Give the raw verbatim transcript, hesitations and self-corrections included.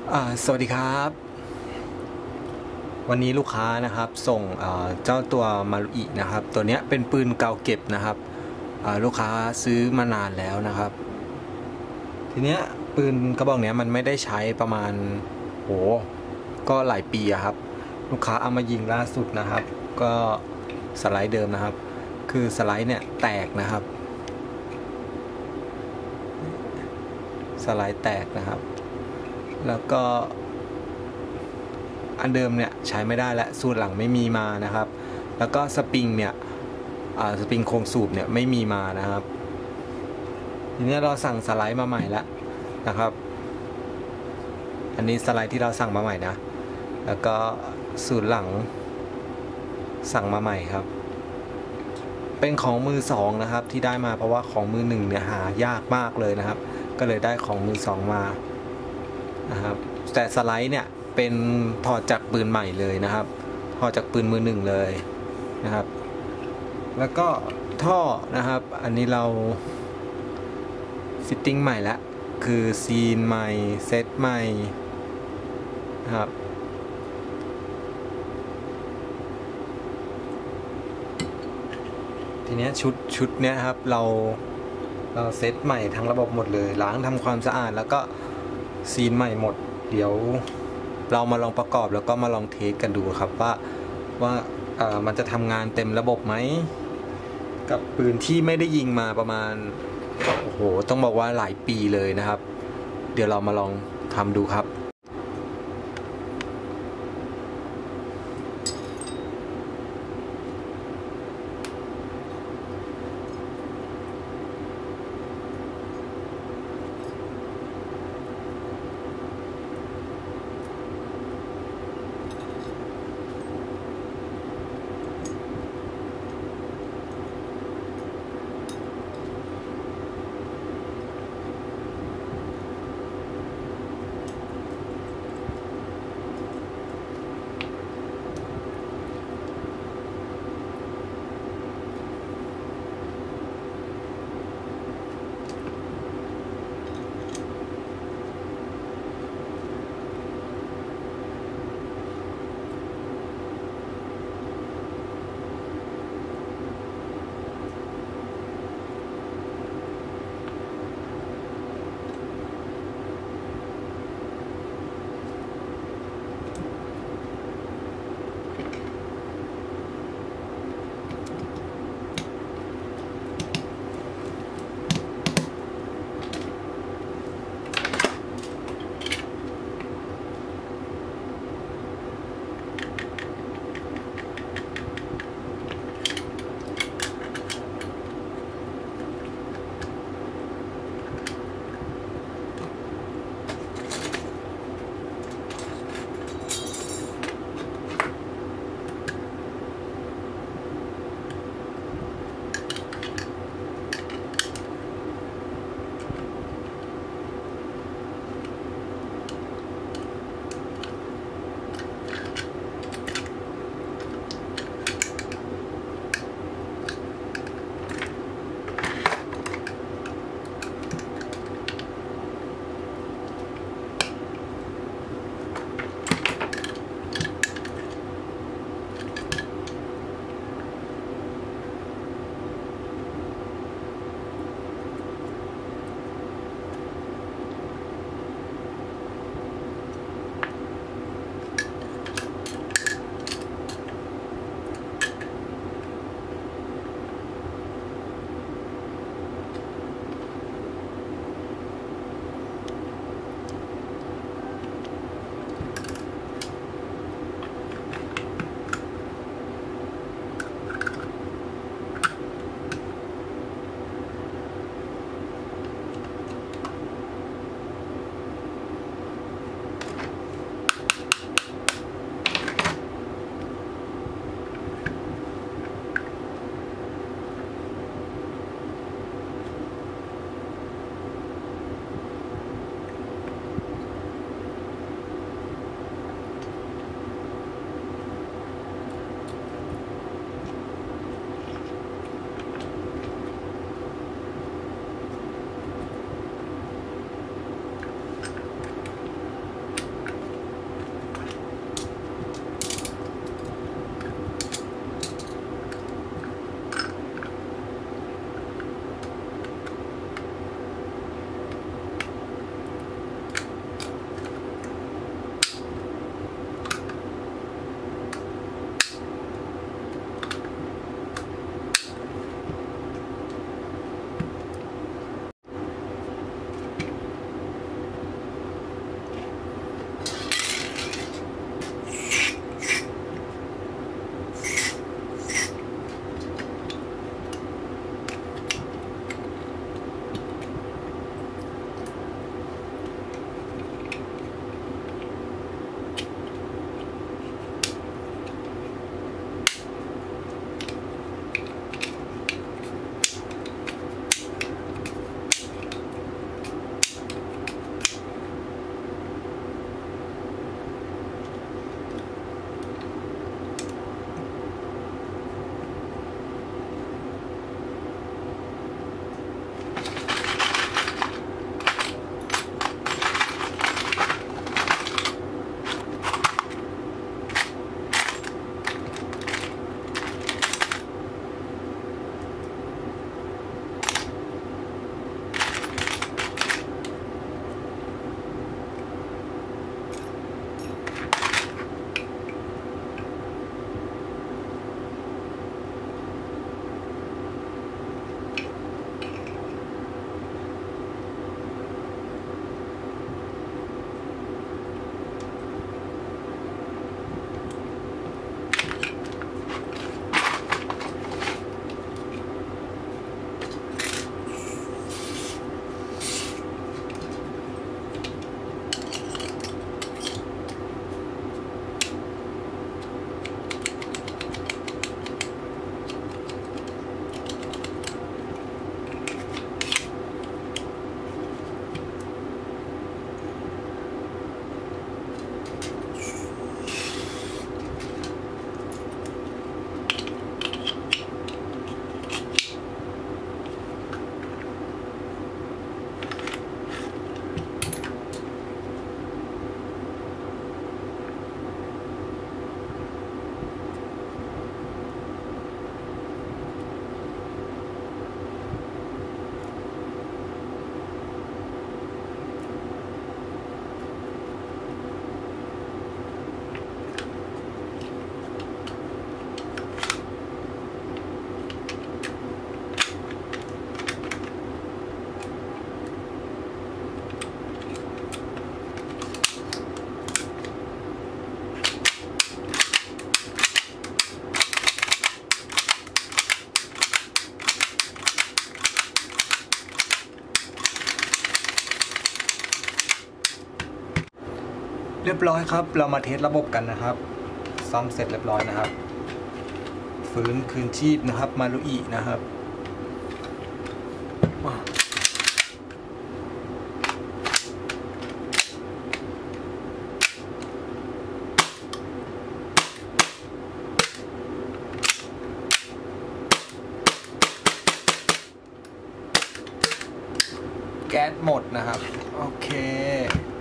อ่าสวัสดีครับวันนี้ลูกค้านะครับส่งเจ้าตัวมารุอินะครับตัวนี้เป็นปืนเก่าเก็บนะครับลูกค้าซื้อมานานแล้วนะครับทีเนี้ยปืนกระบอกเนี้ยมันไม่ได้ใช้ประมาณโหก็หลายปีครับลูกค้าเอามายิงล่าสุดนะครับก็สไลด์เดิมนะครับคือสไลด์เนี่ยแตกนะครับสไลด์แตกนะครับแล้วก็อันเดิมเนี่ยใช้ไม่ได้และสูตรหลังไม่มีมานะครับแล้วก็สปริงเนี่ยสปริงโครงสูบเนี่ยไม่มีมานะครับทีนี้เราสั่งสไลด์มาใหม่แล้วนะครับอันนี้สไลด์ที่เราสั่งมาใหม่นะแล้วก็สูตรหลังสั่งมาใหม่ครับเป็นของมือสองนะครับที่ได้มาเพราะว่าของมือหนึ่งเนี่ยหายากมากเลยนะครับก็เลยได้ของมือสองมานะครับแต่สไลด์เนี่ยเป็นถอดจากปืนใหม่เลยนะครับถอดจากปืนมือหนึ่งเลยนะครับแล้วก็ท่อนะครับอันนี้เราฟิตติ้งใหม่แล้วคือซีนใหม่เซตใหม่นะครับทีนี้ชุดชุดเนี้ยครับเราเราเซตใหม่ทั้งระบบหมดเลยล้างทำความสะอาดแล้วก็ซีนใหม่หมดเดี๋ยวเรามาลองประกอบแล้วก็มาลองเทสกันดูครับว่าว่ามันจะทำงานเต็มระบบไหมกับปืนที่ไม่ได้ยิงมาประมาณโอ้โหต้องบอกว่าหลายปีเลยนะครับเดี๋ยวเรามาลองทำดูครับเรียบร้อยครับเรามาเทสระบบกันนะครับซ่อมเสร็จเรียบร้อยนะครับฟื้นคืนชีพนะครับมารุอินะครับแก๊สหมดนะครับโอเค